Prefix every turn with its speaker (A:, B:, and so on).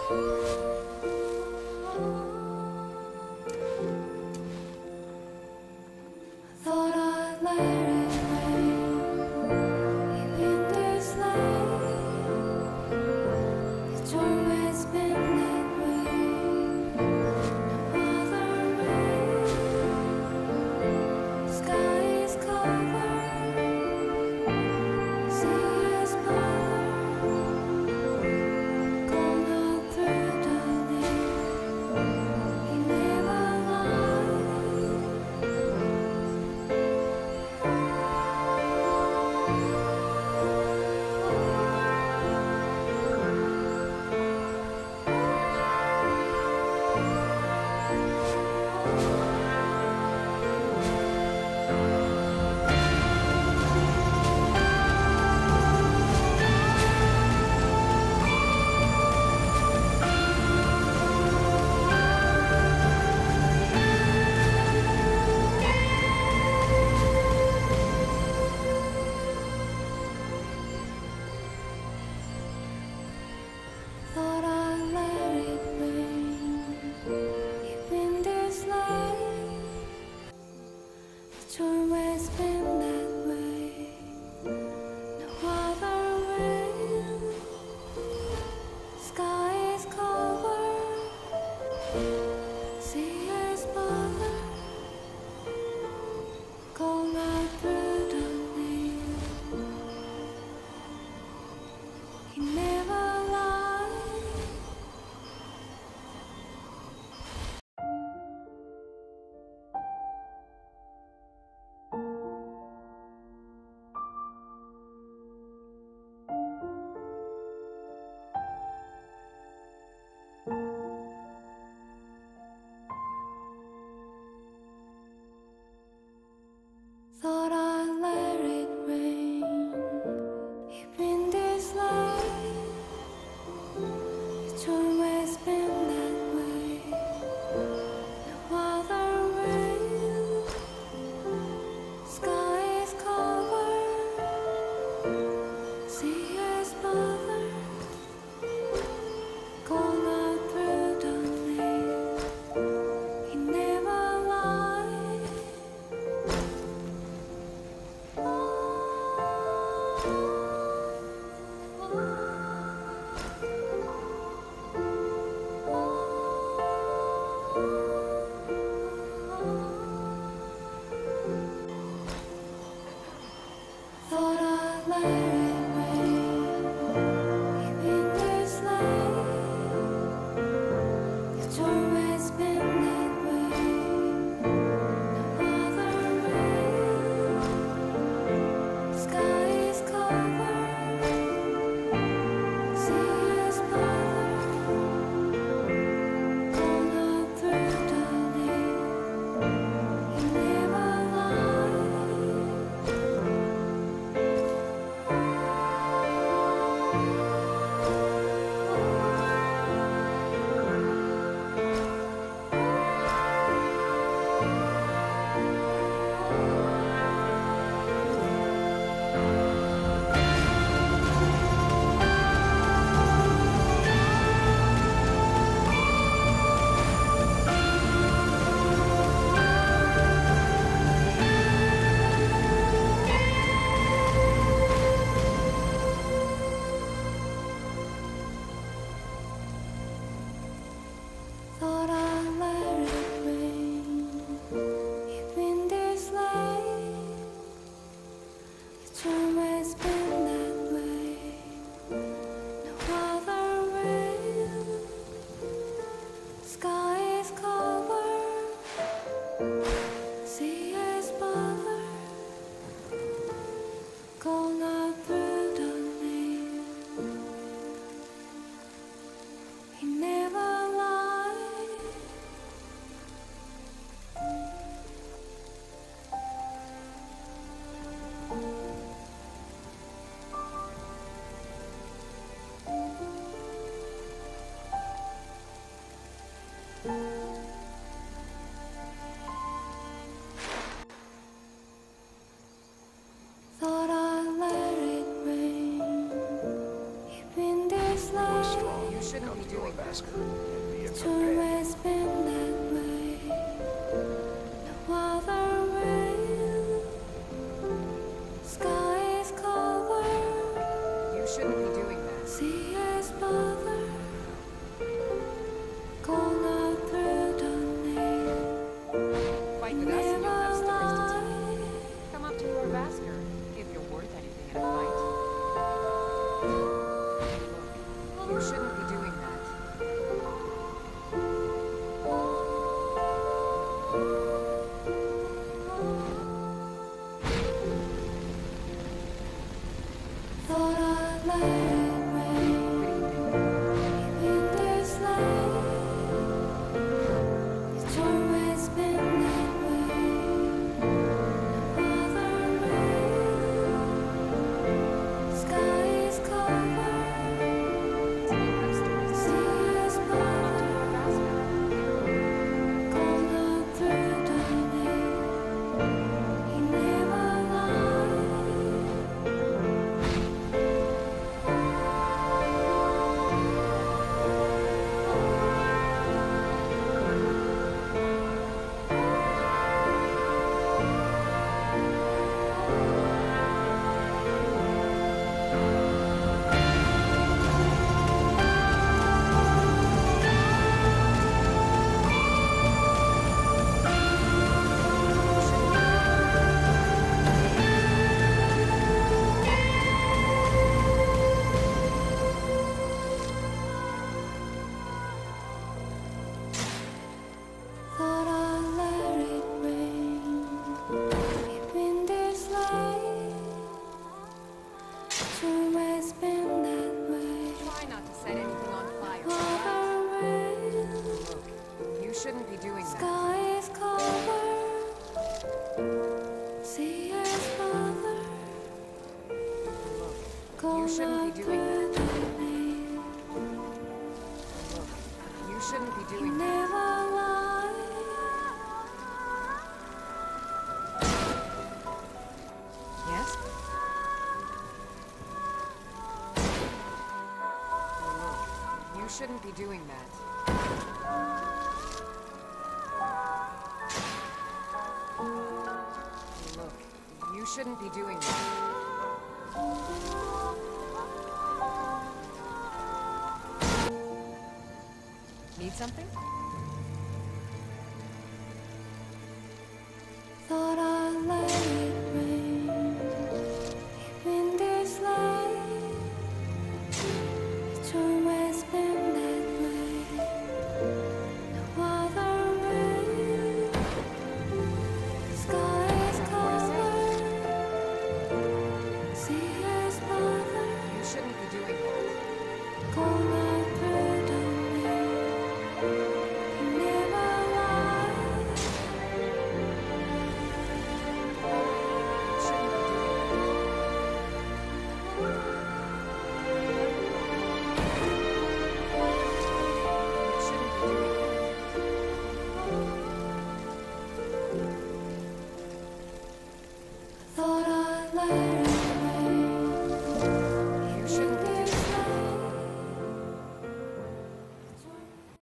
A: Thought I'd let it rain, even this late. It's always been that way. No other way. Sky is covered, sea is bothered. Gone out through the night. He never lied. Thought I'd let it rain, even this late. It's always been that way. No other way. Sky is covered, sea is bothered. Gone out through the night. He never lied. Thought I'd let it rain, even this late. It's always been that way. No other way. Sky is covered, sea is bothered. Gone out through the night. He never lied. Thought I'd let it rain, even this late. It's always been that way. No other way. Sky is covered, sea is bothered. Gone out through the night. He never lied. Thought I'd let it rain, even this late. It's always been that way. No other way. Sky is covered, sea is bothered. Gone out through the night. He never lied. Thought I'd let it rain, even this late.
B: You shouldn't be doing that. Oscar and be a
A: It's
B: companion.
A: always been that way. No other way. Sky is covered,
C: You shouldn't be doing that.
A: sea is bothered. Cold out through the night.
C: Fight with us and you'll have
A: Never
C: stories to tell.
A: lie.
C: Come up to your Vasker if you're worth anything in a fight. Look, you shouldn't be doing that.
A: Thought I'd let it rain. In this life, it's always been that way. No other way. Sky is covered,
C: So you'll have stories to
A: sea
C: tell.
A: is
C: Come up to your
A: bothered.
C: Vasker.
A: Cold out through the night. He never lied. Thought I'd let it rain. Deep in this life, it's always been that way.
C: Try not to set anything on fire.
A: Other way.
C: Look, you shouldn't be doing that.
A: Sky is covered, sea is bothered.
C: Look,
A: Cold
C: shouldn't
A: out
C: be doing
A: through the night.
C: you shouldn't be
A: He
C: doing that.
A: never lied.
C: Yes? Look, you shouldn't be doing that. Look, you shouldn't be doing that. Need something?